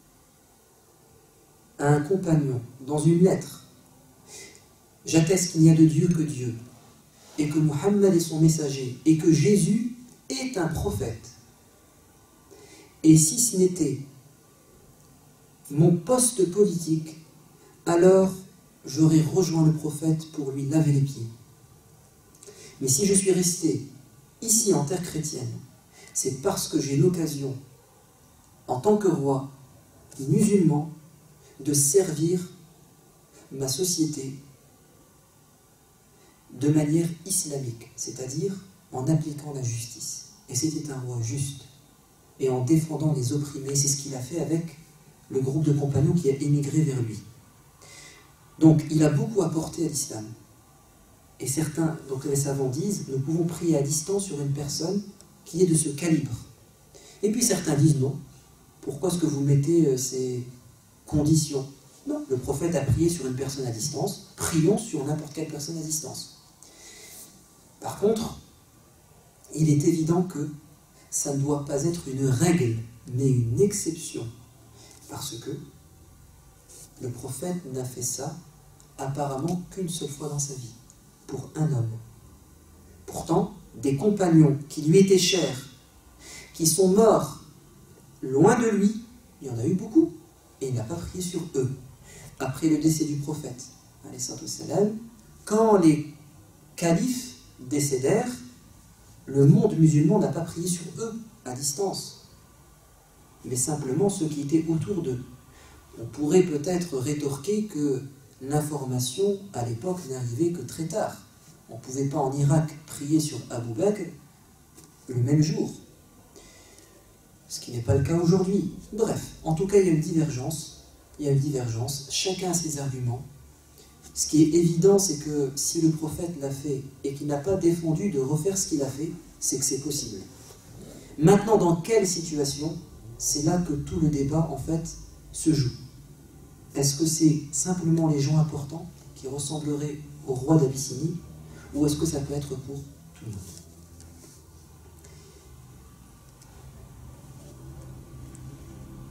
à un compagnon, dans une lettre, « J'atteste qu'il n'y a de Dieu que Dieu, et que Muhammad est son messager, et que Jésus est un prophète. Et si ce n'était mon poste politique, alors j'aurais rejoint le prophète pour lui laver les pieds. Mais si je suis resté ici en terre chrétienne, c'est parce que j'ai l'occasion, en tant que roi musulman, de servir ma société de manière islamique, c'est-à-dire en appliquant la justice. Et c'était un roi juste, et en défendant les opprimés, c'est ce qu'il a fait avec le groupe de compagnons qui a émigré vers lui. Donc il a beaucoup apporté à l'islam. Et certains, donc les savants disent, nous pouvons prier à distance sur une personne qui est de ce calibre. Et puis certains disent non. Pourquoi est-ce que vous mettez ces conditions? Non, le prophète a prié sur une personne à distance, prions sur n'importe quelle personne à distance. Par contre, il est évident que ça ne doit pas être une règle, mais une exception. Parce que le prophète n'a fait ça apparemment qu'une seule fois dans sa vie, pour un homme. Pourtant, des compagnons qui lui étaient chers, qui sont morts loin de lui, il y en a eu beaucoup, et il n'a pas prié sur eux. Après le décès du prophète, quand les califes décédèrent, le monde musulman n'a pas prié sur eux à distance, mais simplement ceux qui étaient autour d'eux. On pourrait peut-être rétorquer que l'information à l'époque n'arrivait que très tard. On ne pouvait pas en Irak prier sur Abu Bakr le même jour, ce qui n'est pas le cas aujourd'hui. Bref, en tout cas, il y a une divergence. Chacun a ses arguments. Ce qui est évident, c'est que si le prophète l'a fait et qu'il n'a pas défendu de refaire ce qu'il a fait, c'est que c'est possible. Maintenant, dans quelle situation? C'est là que tout le débat, en fait, se joue. Est-ce que c'est simplement les gens importants qui ressembleraient au roi d'Abyssinie, ou est-ce que ça peut être pour tout le monde?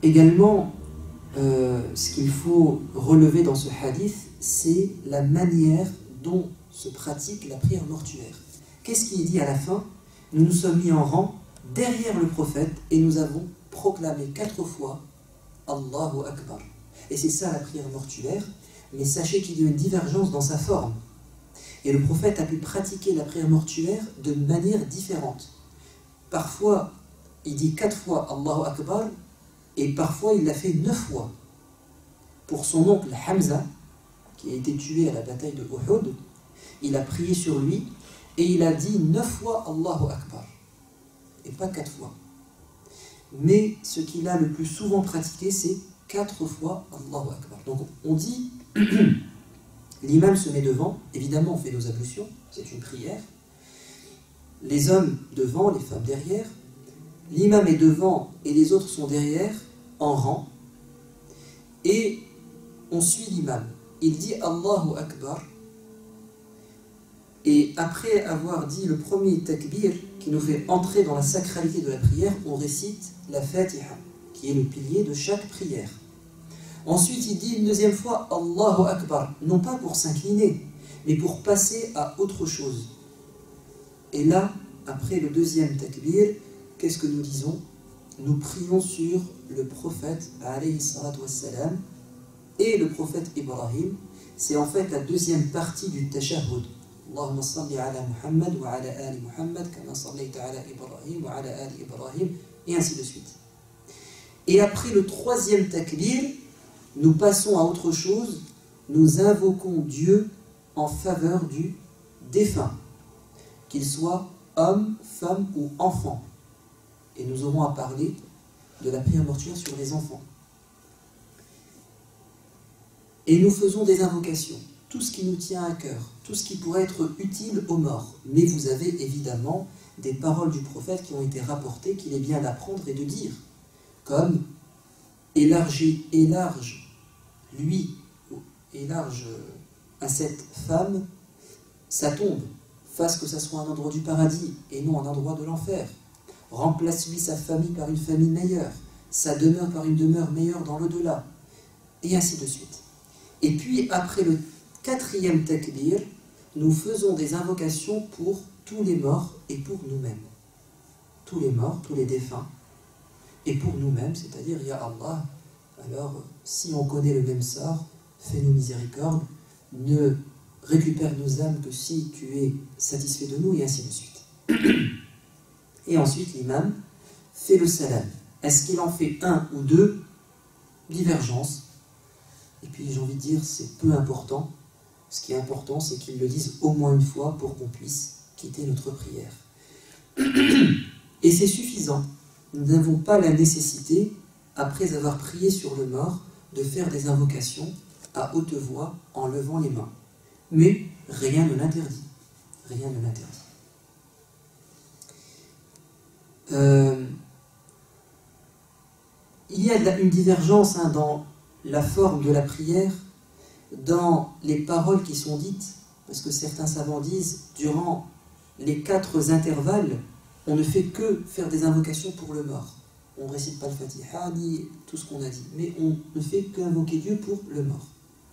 Également, ce qu'il faut relever dans ce hadith, c'est la manière dont se pratique la prière mortuaire. Qu'est-ce qui est dit à la fin? Nous nous sommes mis en rang derrière le prophète et nous avons proclamé 4 fois Allahu Akbar. Et c'est ça la prière mortuaire, mais sachez qu'il y a une divergence dans sa forme. Et le prophète a pu pratiquer la prière mortuaire de manière différente. Parfois, il dit 4 fois Allahu Akbar, et parfois il l'a fait 9 fois. Pour son oncle Hamza, qui a été tué à la bataille de Uhud, il a prié sur lui, et il a dit 9 fois Allahu Akbar, et pas 4 fois. Mais ce qu'il a le plus souvent pratiqué, c'est 4 fois Allahu Akbar. Donc on dit, l'imam se met devant, évidemment on fait nos ablutions, c'est une prière. Les hommes devant, les femmes derrière. L'imam est devant et les autres sont derrière, en rang. Et on suit l'imam. Il dit Allahu Akbar. Et après avoir dit le premier takbir, qui nous fait entrer dans la sacralité de la prière, on récite la Fatiha, qui est le pilier de chaque prière. Ensuite, il dit une deuxième fois Allahu Akbar, non pas pour s'incliner, mais pour passer à autre chose. Et là, après le deuxième takbir, qu'est-ce que nous disons? Nous prions sur le prophète, alayhi salatu wassalam, et le prophète Ibrahim. C'est en fait la deuxième partie du tashahhud. Allahumma salli ala Muhammad wa ala ali Muhammad, kama sallayta ala Ibrahim wa ala ali Ibrahim, et ainsi de suite. Et après le troisième takbir, nous passons à autre chose, nous invoquons Dieu en faveur du défunt, qu'il soit homme, femme ou enfant. Et nous aurons à parler de la prière mortuaire sur les enfants. Et nous faisons des invocations, tout ce qui nous tient à cœur, tout ce qui pourrait être utile aux morts. Mais vous avez évidemment des paroles du prophète qui ont été rapportées qu'il est bien d'apprendre et de dire, comme élarge à cette femme sa tombe, fasse que ça soit un endroit du paradis et non un endroit de l'enfer. Remplace-lui sa famille par une famille meilleure, sa demeure par une demeure meilleure dans l'au-delà, et ainsi de suite. Et puis, après le 4e takbir, nous faisons des invocations pour tous les morts et pour nous-mêmes. Tous les morts, tous les défunts, et pour nous-mêmes, c'est-à-dire, Ya Allah, alors, si on connaît le même sort, fais-nous miséricorde, ne récupère nos âmes que si tu es satisfait de nous, et ainsi de suite. Et ensuite, l'imam fait le salam. Est-ce qu'il en fait 1 ou 2? Divergence. Et puis, j'ai envie de dire, c'est peu important. Ce qui est important, c'est qu'il le dise au moins une fois pour qu'on puisse quitter notre prière. Et c'est suffisant. Nous n'avons pas la nécessité, après avoir prié sur le mort, de faire des invocations à haute voix en levant les mains. Mais rien ne l'interdit. Rien ne l'interdit. Il y a une divergence dans la forme de la prière, dans les paroles qui sont dites, parce que certains savants disent, durant les 4 intervalles, on ne fait que faire des invocations pour le mort. On ne récite pas le Fatiha, ni tout ce qu'on a dit, mais on ne fait qu'invoquer Dieu pour le mort.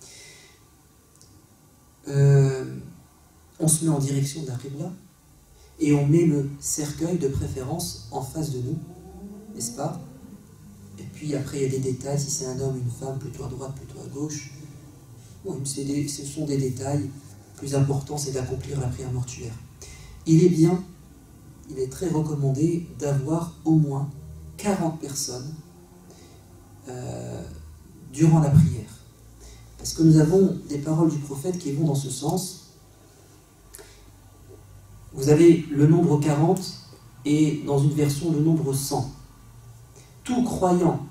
On se met en direction d'un qibla, et on met le cercueil de préférence en face de nous, n'est-ce pas? Et puis après il y a des détails, si c'est un homme, une femme, plutôt à droite, plutôt à gauche. Bon, ce sont des détails. Le plus important, c'est d'accomplir la prière mortuaire. Il est très recommandé d'avoir au moins 40 personnes durant la prière. Parce que nous avons des paroles du prophète qui vont dans ce sens. Vous avez le nombre 40 et dans une version le nombre 100. Tout croyant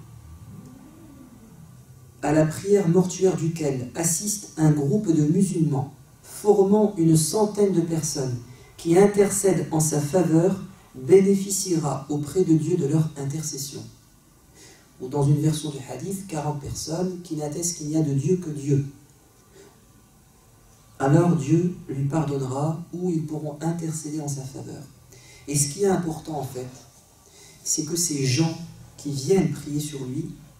à la prière mortuaire duquel assiste un groupe de musulmans formant une centaine de personnes qui intercèdent en sa faveur bénéficiera auprès de Dieu de leur intercession. Ou dans une version du hadith, 40 personnes qui n'attestent qu'il n'y a de Dieu que Dieu. Alors Dieu lui pardonnera ou ils pourront intercéder en sa faveur. Et ce qui est important en fait, c'est que ces gens qui viennent prier sur lui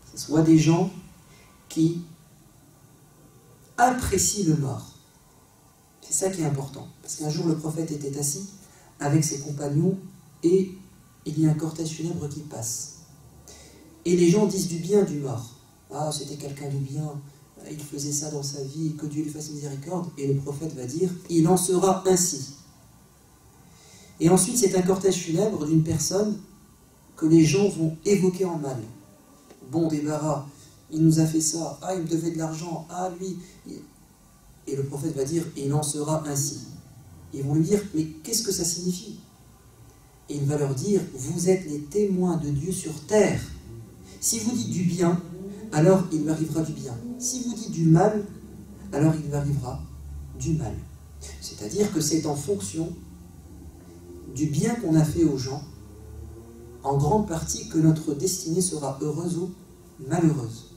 ce soit des gens qui apprécient le mort. C'est ça qui est important. Parce qu'un jour, le prophète était assis avec ses compagnons et il y a un cortège funèbre qui passe. Et les gens disent du bien du mort. Ah, c'était quelqu'un de bien, il faisait ça dans sa vie, que Dieu lui fasse miséricorde. Et le prophète va dire, il en sera ainsi. Et ensuite, c'est un cortège funèbre d'une personne que les gens vont évoquer en mal. Bon débarras, il nous a fait ça, ah, il me devait de l'argent, ah, lui... Et le prophète va dire, il en sera ainsi. Ils vont lui dire, mais qu'est-ce que ça signifie? Et il va leur dire, vous êtes les témoins de Dieu sur terre. Si vous dites du bien, alors il lui arrivera du bien. Si vous dites du mal, alors il lui arrivera du mal. C'est-à-dire que c'est en fonction du bien qu'on a fait aux gens, en grande partie, que notre destinée sera heureuse ou malheureuse.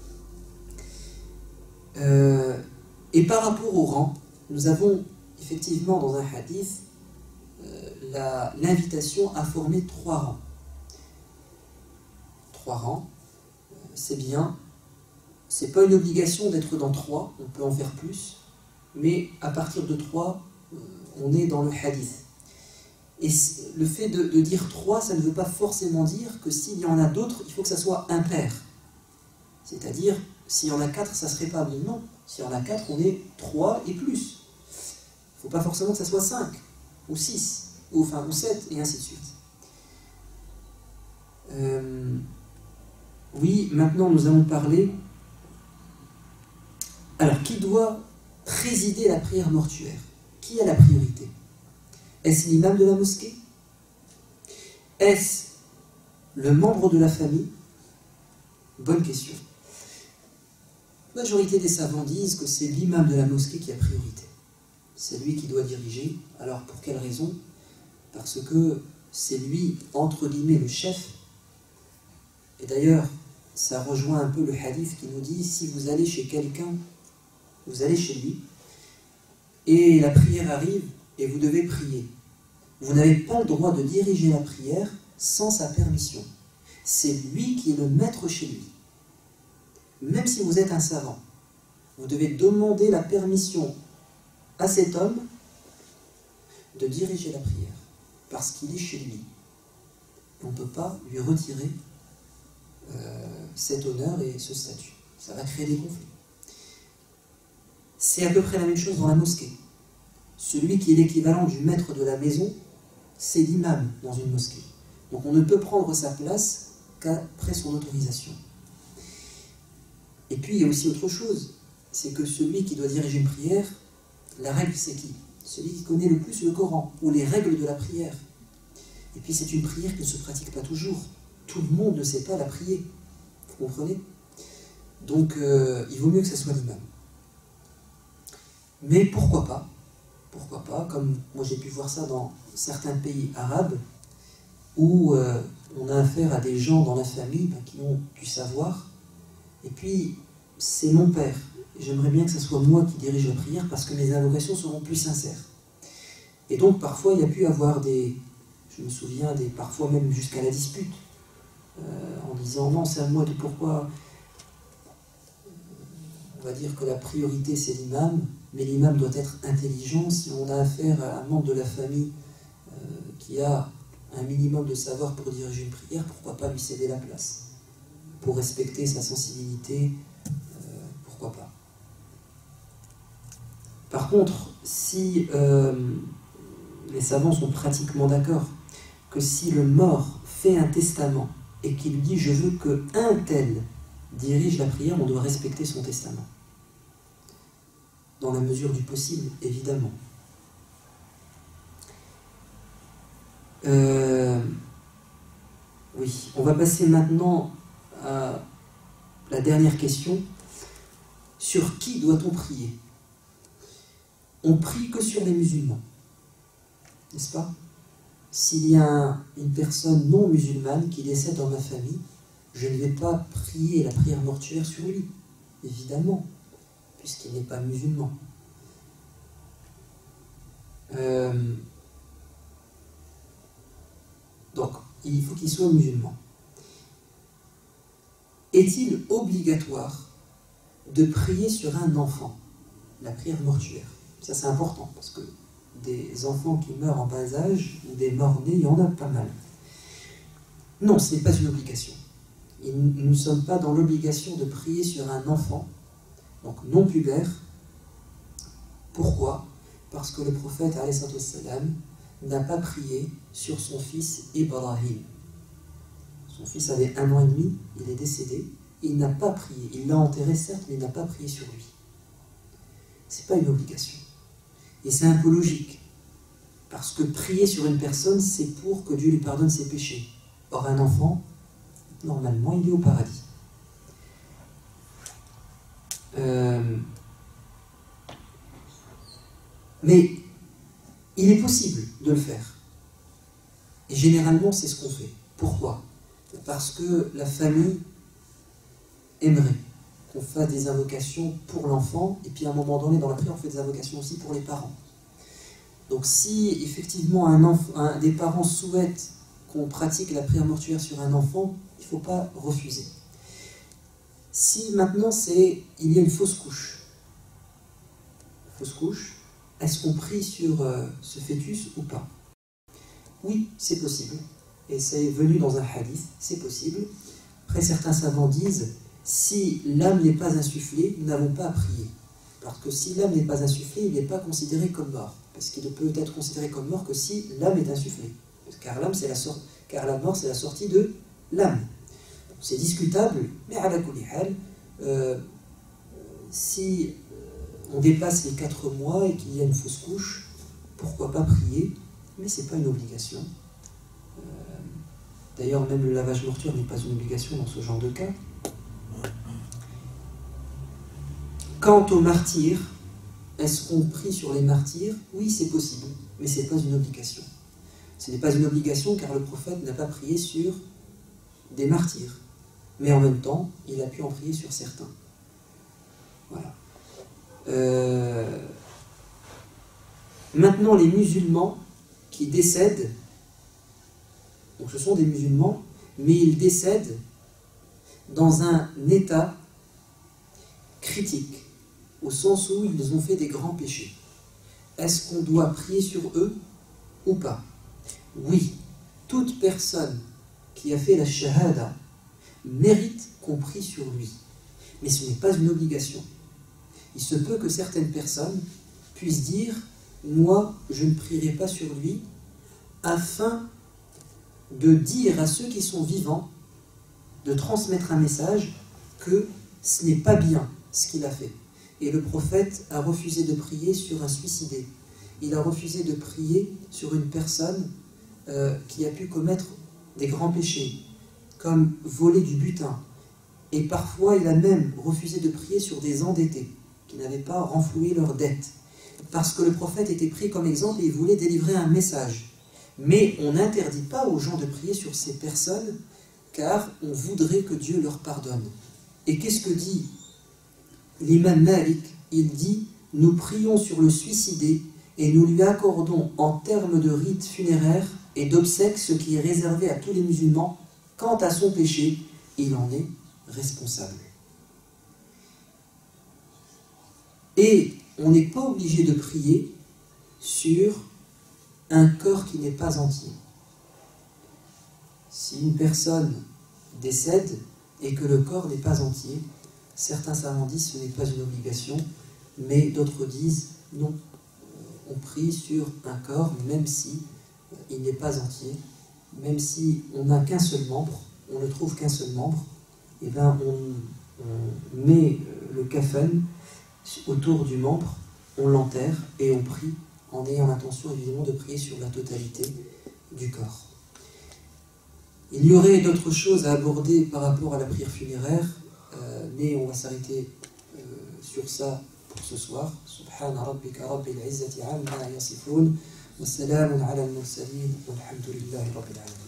Et par rapport au rang, nous avons effectivement dans un hadith l'invitation à former 3 rangs. 3 rangs, c'est bien. C'est pas une obligation d'être dans 3, on peut en faire plus, mais à partir de 3, on est dans le hadith. Et le fait de dire 3, ça ne veut pas forcément dire que s'il y en a d'autres, il faut que ça soit impair. C'est-à-dire, s'il y en a 4, ça serait pas bon. Non. S'il y en a 4, on est 3 et plus. Il ne faut pas forcément que ça soit 5, ou 6, ou 7, et ainsi de suite. Oui, maintenant nous allons parler. Alors, qui doit présider la prière mortuaire? Qui a la priorité? Est-ce l'imam de la mosquée? Est-ce le membre de la famille? Bonne question. La majorité des savants disent que c'est l'imam de la mosquée qui a priorité. C'est lui qui doit diriger. Alors, pour quelle raison? Parce que c'est lui, entre guillemets, le chef. Et d'ailleurs, ça rejoint un peu le hadith qui nous dit, si vous allez chez quelqu'un, vous allez chez lui, et la prière arrive, et vous devez prier. Vous n'avez pas le droit de diriger la prière sans sa permission. C'est lui qui est le maître chez lui. Même si vous êtes un savant, vous devez demander la permission à cet homme de diriger la prière, parce qu'il est chez lui. On ne peut pas lui retirer cet honneur et ce statut. Ça va créer des conflits. C'est à peu près la même chose dans la mosquée. Celui qui est l'équivalent du maître de la maison, c'est l'imam dans une mosquée. Donc on ne peut prendre sa place qu'après son autorisation. Et puis il y a aussi autre chose, c'est que celui qui doit diriger une prière, la règle c'est qui? Celui qui connaît le plus le Coran, ou les règles de la prière. Et puis c'est une prière qui ne se pratique pas toujours. Tout le monde ne sait pas la prier. Vous comprenez? Donc il vaut mieux que ce soit l'imam. Mais pourquoi pas? Pourquoi pas? Comme moi j'ai pu voir ça dans certains pays arabes, où on a affaire à des gens dans la famille qui ont du savoir, et puis c'est mon père. J'aimerais bien que ce soit moi qui dirige la prière parce que mes invocations seront plus sincères. Et donc parfois il y a pu avoir je me souviens, parfois même jusqu'à la dispute, en disant non, c'est à moi de pourquoi. On va dire que la priorité c'est l'imam, mais l'imam doit être intelligent. Si on a affaire à un membre de la famille qui a un minimum de savoir pour diriger une prière, pourquoi pas lui céder la place? Pour respecter sa sensibilité, pourquoi pas? Par contre, si les savants sont pratiquement d'accord que si le mort fait un testament et qu'il lui dit « je veux que un tel dirige la prière », on doit respecter son testament. Dans la mesure du possible, évidemment. Oui, on va passer maintenant à la dernière question. Sur qui doit-on prier? On prie que sur les musulmans, n'est-ce pas? S'il y a une personne non musulmane qui décède dans ma famille, je ne vais pas prier la prière mortuaire sur lui, évidemment, puisqu'il n'est pas musulman. Donc, il faut qu'il soit musulman. est-il obligatoire de prier sur un enfant, la prière mortuaire? Ça c'est important, parce que des enfants qui meurent en bas âge, ou des morts-nés, il y en a pas mal. Non, ce n'est pas une obligation. Nous ne sommes pas dans l'obligation de prier sur un enfant, donc non pubère. Pourquoi? Parce que le prophète alayhi salam n'a pas prié sur son fils Ibrahim. Son fils avait 1 an et demi, il est décédé, il n'a pas prié. Il l'a enterré certes, mais il n'a pas prié sur lui. Ce n'est pas une obligation. Et c'est un peu logique. Parce que prier sur une personne, c'est pour que Dieu lui pardonne ses péchés. Or, un enfant, normalement, il est au paradis. Mais il est possible de le faire. Et généralement, c'est ce qu'on fait. Pourquoi? Parce que la famille aimerait qu'on fasse des invocations pour l'enfant, et puis à un moment donné, dans la prière, on fait des invocations aussi pour les parents. Donc si effectivement des parents souhaitent qu'on pratique la prière mortuaire sur un enfant, il ne faut pas refuser. Si maintenant il y a une fausse couche, est-ce qu'on prie sur ce fœtus ou pas? Oui, c'est possible. Et c'est venu dans un hadith, c'est possible. Après, certains savants disent, si l'âme n'est pas insufflée, nous n'avons pas à prier. Parce que si l'âme n'est pas insufflée, il n'est pas considéré comme mort. Parce qu'il ne peut être considéré comme mort que si l'âme est insufflée. Car la mort, c'est la sortie de l'âme. C'est discutable, mais à la kulli hal, si on dépasse les 4 mois et qu'il y a une fausse couche, pourquoi pas prier? Mais ce n'est pas une obligation. D'ailleurs, même le lavage mortuaire n'est pas une obligation dans ce genre de cas. Quant aux martyrs, est-ce qu'on prie sur les martyrs? Oui, c'est possible, mais ce n'est pas une obligation. Ce n'est pas une obligation car le prophète n'a pas prié sur des martyrs. Mais en même temps, il a pu en prier sur certains. Voilà. Maintenant, les musulmans qui décèdent, donc ce sont des musulmans, mais ils décèdent dans un état critique, au sens où ils ont fait des grands péchés. Est-ce qu'on doit prier sur eux ou pas? Oui, toute personne qui a fait la shahada mérite qu'on prie sur lui. Mais ce n'est pas une obligation. Il se peut que certaines personnes puissent dire « Moi, je ne prierai pas sur lui » afin de dire à ceux qui sont vivants, de transmettre un message que ce n'est pas bien ce qu'il a fait. Et le prophète a refusé de prier sur un suicidé. Il a refusé de prier sur une personne qui a pu commettre des grands péchés, comme voler du butin. Et parfois, il a même refusé de prier sur des endettés, qui n'avaient pas renfloué leurs dettes. Parce que le prophète était pris comme exemple et il voulait délivrer un message. Mais on n'interdit pas aux gens de prier sur ces personnes, car on voudrait que Dieu leur pardonne. Et qu'est-ce que dit l'imam Malik? Il dit « Nous prions sur le suicidé et nous lui accordons en termes de rites funéraires et d'obsèques ce qui est réservé à tous les musulmans. Quant à son péché, il en est responsable. » Et on n'est pas obligé de prier sur un corps qui n'est pas entier. Si une personne décède et que le corps n'est pas entier, certains savants disent que ce n'est pas une obligation, mais d'autres disent non, on prie sur un corps même si il n'est pas entier, même si on n'a qu'un seul membre, on ne trouve qu'un seul membre, et bien on met le kafan autour du membre, on l'enterre et on prie en ayant l'intention évidemment de prier sur la totalité du corps. Il y aurait d'autres choses à aborder par rapport à la prière funéraire, mais on va s'arrêter sur ça pour ce soir. Subhana rabbika rabbil izzati amma yasifun wa salamun ala al-mursalin walhamdulillahi rabbil alamin.